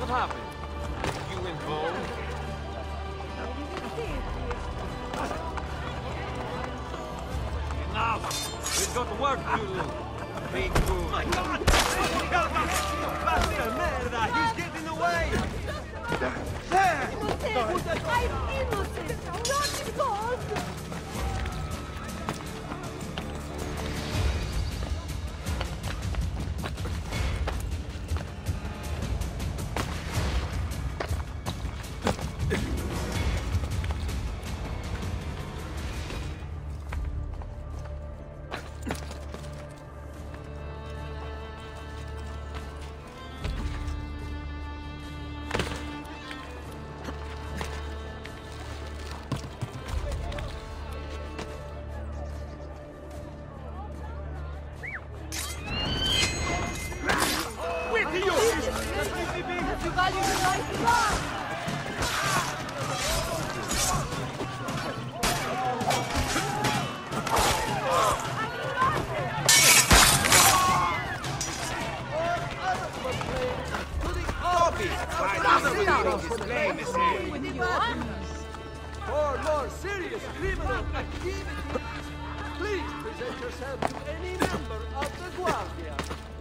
happened? You involved? Enough! We've got work to do. Big fool. My God! Basta merda! He's getting away! There! I'm innocent! Not involved! For more serious criminal activity, please present yourself to any member of the Guardia.